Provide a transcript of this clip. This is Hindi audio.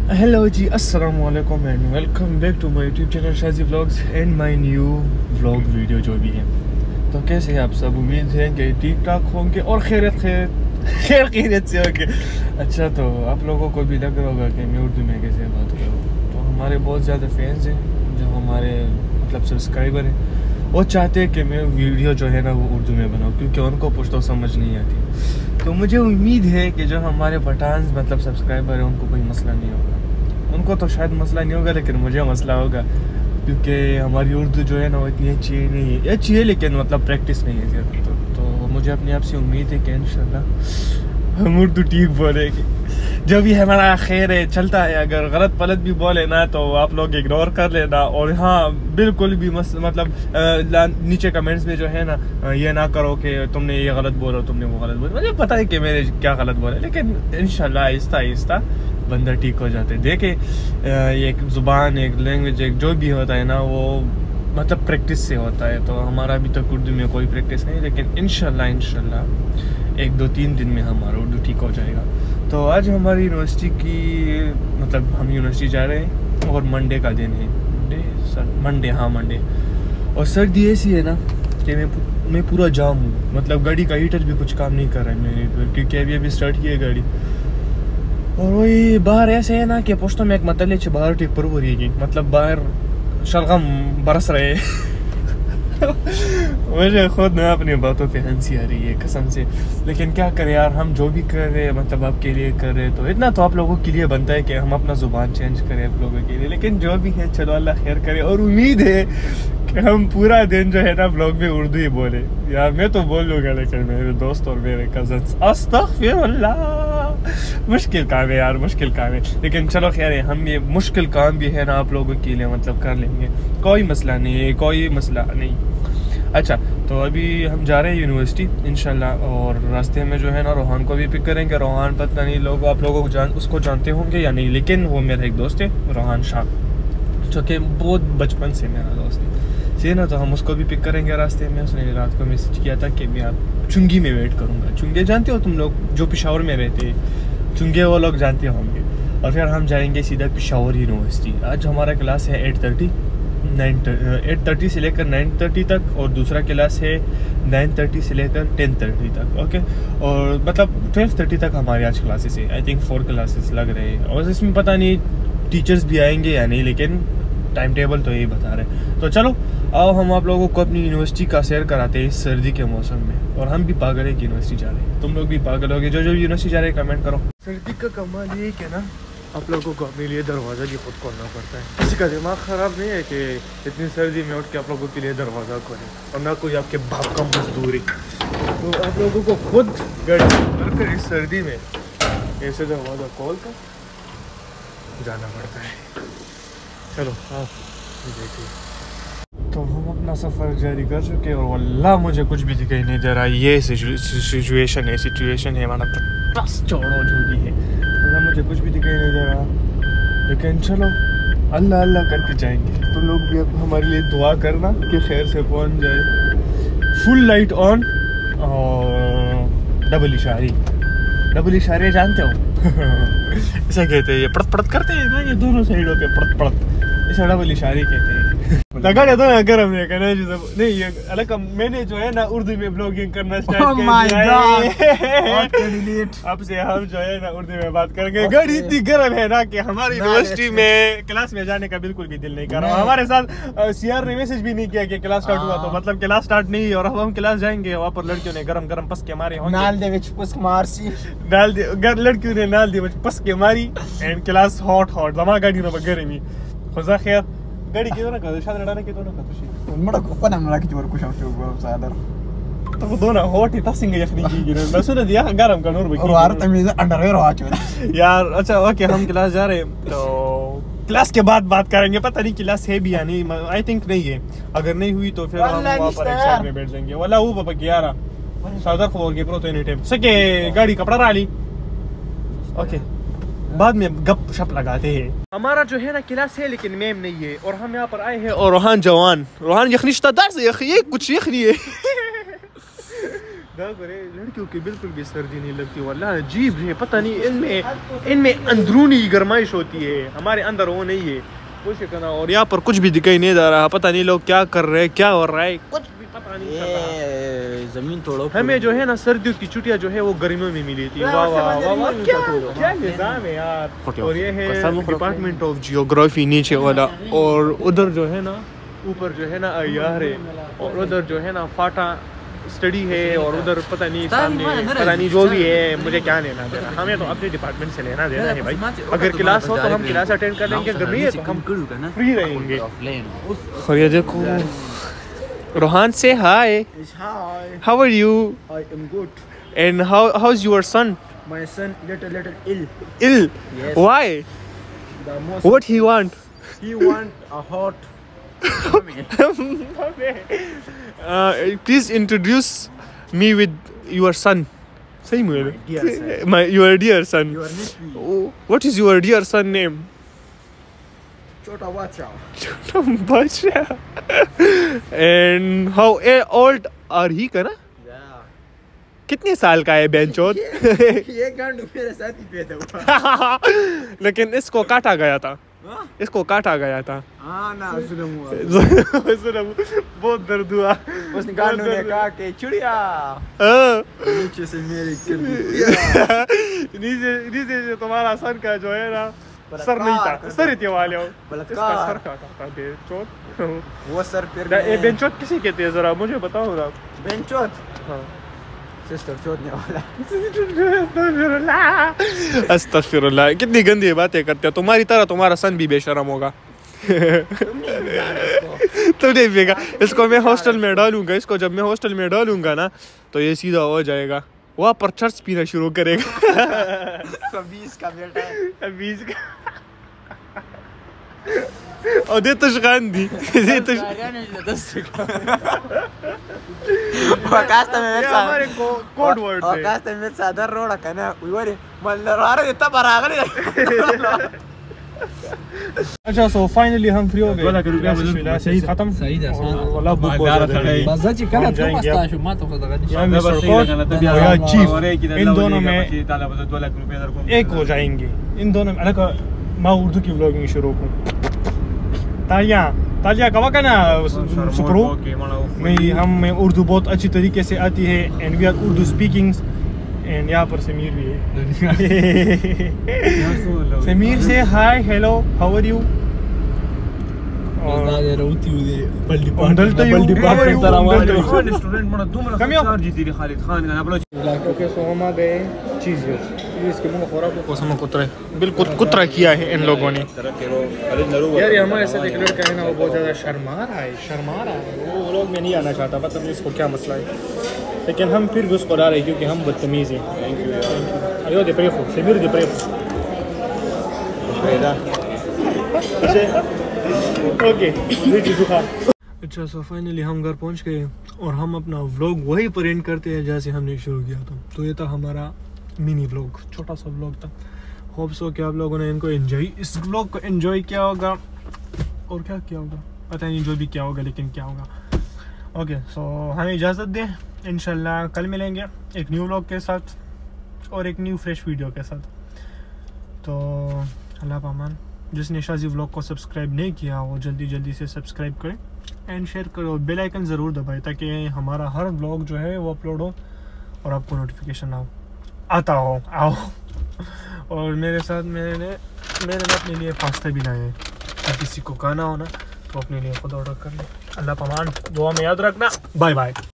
हेलो जी, अस्सलाम वालेकुम and welcome back to my YouTube channel Shaji vlogs and my new vlog video जो भी है। तो कैसे हैं आप सब? उम्मीद है कि ठीक ठाक होंगे और खैरियत से होंगे। अच्छा, तो आप लोगों को भी लग रहा होगा कि मैं उर्दू में कैसे बात करूँ। तो हमारे बहुत ज़्यादा फैंस हैं जो हमारे मतलब सब्सक्राइबर हैं, वो चाहते हैं कि मैं वीडियो जो है ना वो उर्दू में बनाऊँ, क्योंकि उनको पुश्तो समझ नहीं आती। तो मुझे उम्मीद है कि जो हमारे पठान मतलब सब्सक्राइबर हैं उनको कोई मसला नहीं होगा। उनको तो शायद मसला नहीं होगा, लेकिन मुझे मसला होगा, क्योंकि हमारी उर्दू जो है ना वो इतनी अच्छी नहीं है, अच्छी है लेकिन मतलब प्रैक्टिस नहीं है ज़्यादा। तो मुझे अपने आप से उम्मीद है कि इंशाल्लाह हम उर्दू ठीक बोलेंगे। जो भी हमारा खैर है चलता है, अगर गलत पलत भी बोले ना तो आप लोग इग्नोर कर लेना। और हाँ, बिल्कुल भी मतलब नीचे कमेंट्स में जो है ना ये ना करो कि तुमने ये गलत बोला, तुमने वो गलत बोला। मुझे पता है कि मैंने क्या गलत बोला, लेकिन इंशाल्लाह आहिस्ता आहिस्ता बंदा ठीक हो जाते। देखे एक ज़ुबान, एक लैंग्वेज, एक जो भी होता है ना वो मतलब प्रैक्टिस से होता है। तो हमारा अभी तक उर्दू में कोई प्रैक्टिस नहीं, लेकिन इंशाल्लाह 1-2-3 दिन में हमारा उर्दू ठीक हो जाएगा। तो आज हमारी यूनिवर्सिटी की मतलब हम यूनिवर्सिटी जा रहे हैं और मंडे का दिन है। मंडे। और सर्दी ऐसी है ना कि मैं पूरा जाम हूँ। मतलब गाड़ी का हीटर भी कुछ काम नहीं कर रहा है मेरे, क्योंकि अभी स्टार्ट की है गाड़ी। और वही बाहर ऐसे है ना कि पोस्टों में एक मतलब बाहर ठीक पर हो रही, मतलब बाहर शलगम बरस रहे मुझे खुद ना अपनी बातों पे हंसी आ रही है कसम से। लेकिन क्या करें यार, हम जो भी कर रहे हैं मतलब आपके लिए कर रहे हैं, तो इतना तो आप लोगों के लिए बनता है कि हम अपना ज़ुबान चेंज करें आप लोगों के लिए। लेकिन जो भी है चलो अल्लाह खैर करे, और उम्मीद है कि हम पूरा दिन जो है ना व्लॉग में उर्दू ही बोले। यार मैं तो बोल लूँगा, लेकिन मेरे दोस्त और मेरे कज़न्स अस्तग़फिरुल्लाह, मुश्किल काम है यार, मुश्किल काम है। लेकिन चलो खैर है, हम ये मुश्किल काम भी है ना आप लोगों के लिए मतलब कर लेंगे, कोई मसला नहीं है, कोई मसला नहीं। अच्छा, तो अभी हम जा रहे हैं यूनिवर्सिटी इंशाल्लाह, और रास्ते में जो है ना रोहान को भी पिक करेंगे। रोहान पता नहीं लोग आप लोगों को उसको जानते होंगे या नहीं, लेकिन वो मेरा एक दोस्त है रोहान शाह, जो कि बहुत बचपन से मेरा दोस्त है ना। तो हम उसको भी पिक करेंगे रास्ते में। उसने रात को मैसेज किया था कि मैं आप चुंगी में वेट करूँगा। चुंगे जानते हो तुम लोग, जो पेशावर में रहते हैं, चुंगे वो लोग जानते होंगे। और फिर हम जाएंगे सीधा पेशावर यूनिवर्सिटी। आज हमारा क्लास है 8:30 से लेकर 9:30 तक, और दूसरा क्लास है 9:30 से लेकर 10:30 तक। ओके, और मतलब 12:30 तक हमारे आज क्लासेस है। आई थिंक 4 क्लासेस लग रहे हैं, और इसमें पता नहीं टीचर्स भी आएंगे या नहीं, लेकिन टाइम टेबल तो यही बता रहे। तो चलो आओ हम आप लोगों को अपनी यूनिवर्सिटी का सैर कराते हैं इस सर्दी के मौसम में। और हम भी पागल है कि यूनिवर्सिटी जा रहे हैं, तुम लोग भी पागल होगे जो भी यूनिवर्सिटी जा रहे हैं, कमेंट करो। सर्दी का कमाल ये है ना, आप लोगों को अपने लिए दरवाज़ा भी खुद खोलना पड़ता है। किसी का दिमाग ख़राब नहीं है कि इतनी सर्दी में उठ के आप लोगों के लिए दरवाज़ा खोले, और ना कोई आपके बाप का मजदूरी। तो आप लोगों को खुद गाड़ी कर इस सर्दी में ऐसे दरवाज़ा खोल कर जाना पड़ता है। चलो हाँ देखिए, तो हम अपना सफ़र जारी कर चुके हैं, और वल्लाह मुझे कुछ भी दिखाई नहीं दे रहा। ये सिचुएशन है हमारा, बस छोड़ो जो भी है, वल्लाह मुझे कुछ भी दिखाई नहीं दे रहा। लेकिन चलो अल्लाह अल्लाह करके जाएंगे। तो लोग भी अब हमारे लिए दुआ करना कि खैर से पहुंच जाए। फुल लाइट ऑन और डबल इशारे जानते हो ऐसा कहते हैं, ये पड़त पड़त करते हैं ना, ये दोनों साइडों पे पड़त पड़त, इसे डबल इशारे कहते हैं। लगा तो ना गरम है कहना नहीं, ये अलग मैंने जो है ना उर्दू में ब्लॉगिंग करना स्टार्ट कर दिया। अब से हम जो है ना उर्दू में बात करेंगे। गाड़ी इतनी गर्म है ना कि हमारी यूनिवर्सिटी में क्लास में जाने का बिल्कुल भी दिल नहीं कर रहा। हमारे साथ सीआर ने मैसेज भी नहीं किया कि क्लास स्टार्ट हुआ, तो मतलब क्लास स्टार्ट नहीं, और अब हम क्लास जाएंगे। वहाँ पर लड़कियों ने गरम गरम पस के मारे होंगे, लड़कियों ने नाल दे पस के मारी, एंड क्लास हॉट जमा गाड़ी में गर्मी खुदा खैर गाड़ी के ना का शायद लड़ाने के दोनों का तुझे मड़ा को पना ना की जोर कुछ हो सादर तो दोनों हॉट ही तसिंग यखनी की मैं सुन दिया गरम का नूर और यार तमीज अंडरवेयर हो यार। अच्छा ओके, हम क्लास जा रहे हैं, तो क्लास के बाद बात करेंगे। पता नहीं क्लास है भी या नहीं, आई थिंक नहीं है। अगर नहीं हुई तो फिर हम वहां पर एक साइड में बैठ जाएंगे। वाला वो बाबा 11 सादर फोर के प्रो तो एनी टाइम सके गाड़ी कपड़ा डाली। ओके, बाद में गप शप लगाते हैं। हमारा जो है ना क्लास है, लेकिन मैम नहीं है, और हम यहाँ पर आए हैं। और रोहान यखनी कुछ यखनी है लड़कियों की बिल्कुल भी सर्दी नहीं लगती, वल्लाह अजीब है, पता नहीं इनमें अंदरूनी गरमाइश होती है, हमारे अंदर वो नहीं है कुछ करना। और यहाँ पर कुछ भी दिखाई नहीं दे रहा, पता नहीं लोग क्या कर रहे हैं, क्या हो रहा है, कुछ भी पता नहीं चल रहा। जमीन तोड़ो। हमें जो है ना सर्दियों की छुट्टियाँ जो है वो गर्मियों में मिली थी। वाह वाह वाह, क्या निज़ाम है यार। और ये है डिपार्टमेंट ऑफ जियोग्राफी नीचे वाला, और उधर जो है ना ऊपर जो है ना अय्यार है, और उधर जो है ना फाटा स्टडी है, और उधर पता नहीं सामने पता नहीं जो भी है, मुझे क्या लेना देना, हमें तो अपने डिपार्टमेंट से लेना देना है भाई। अगर क्लास हो तो हम क्लास अटेंड कर लेंगे, अगर नहीं है तो हम फ्री रहेंगे। और ये देखो रोहान से hi, how are you? I am good. And how's your son? My son little ill. Ill? Yes. Why? The most What he want? he want a hot. Please introduce me with your son. Say My dear son. your dear son. Your nephew. Oh, what is your dear son name? Chota Bacha. Bacha. And how old are he kana? Yeah. कितने साल का है बेंचोद? ये गांड मेरे साथ ही पैदा हुआ। लेकिन इसको काटा गया था। इसको काटा गया था। हाँ ना जुल्म हुआ। बहुत दर्द हुआ। उसने गांड ने कहा कि चिड़िया नीचे से मेरी कर दी। नीचे से तुम्हारा सन का जो है ना सर नहीं था, सर इतने वाले हो। इसका सर काटा था बेंचोद। वो सर फिर ये बेंचोद किसे कहते हैं जरा मुझे बताओ ना। बेंचोद। हाँ। सिस्टर चोदने वाला। अस्तगफिरुल्लाह, कितनी गंदी बातें करते हो। तुम्हारी तरह तुम्हारा सन भी बेशरम होगा। तो नहीं बेगा, इसको मैं हॉस्टल में डालूंगा, इसको जब मैं हॉस्टल में डालूंगा ना तो ये सीधा हो जाएगा, वहाँ पर चर्च पीना शुरू करेगा। 20 का बेटा है। 20 का। और दे तो गांधी दे तो Wakasta me versa. हमारे कोड वर्ड है। Wakasta me versa dar roda kana. Uiwari mallara detta paragali. अच्छा सो फाइनली हम फ्री हो गए। सही खत्म सही था वाला बुक बाजाची कला तो मस्त शो मातो चीफ इन दोनों में 2 लाख रुपए एक हो जाएंगे। इन दोनों में अलग मैं उर्दू की व्लॉगिंग शुरू करूं। तालिया कवा का ना सुपरो मैं उर्दू बहुत अच्छी तरीके से आती है, and we are Urdu speaking, and यहाँ पर समीर भी है। समीर से hi hello how are you? बिल्कुल कुतरा किया है इन लोगों ने यार। ये हमारे साथ एक लड़का है ना, वो बहुत ज़्यादा शर्मा रहा है, वो लोग में नहीं आना चाहता, पता नहीं इसको क्या मसला है, लेकिन हम फिर भी उसको ला रहे हैं क्योंकि हम बदतमीज़ हैं। अरे दे प्रेफो समीर दे प्रेफो ओके। अच्छा सो फाइनली हम घर पहुंच गए और हम अपना व्लॉग वहीं पर एंड करते हैं जैसे हमने शुरू किया था। तो ये था हमारा मिनी व्लॉग, छोटा सा व्लॉग था। होप सो कि आप लोगों ने इस व्लॉग को एंजॉय किया होगा, और क्या किया होगा पता नहीं, जो भी क्या होगा लेकिन क्या होगा। ओके सो हमें इजाज़त दें, इंशाल्लाह कल मिलेंगे एक न्यू व्लॉग के साथ और एक न्यू फ्रेश वीडियो के साथ। तो अल्लाह पामान। जिसने शाजी व्लॉग को सब्सक्राइब नहीं किया वो जल्दी से सब्सक्राइब करें एंड शेयर करो, बेल आइकन ज़रूर दबाएं ताकि हमारा हर व्लॉग जो है वो अपलोड हो और आपको नोटिफिकेशन आता हो। और मेरे साथ मैंने अपने लिए पास्ता भी लाए हैं, किसी को खाना हो ना तो अपने लिए खुद ऑर्डर कर ले। अल्लाह पामान, दुआ में याद रखना। Bye bye.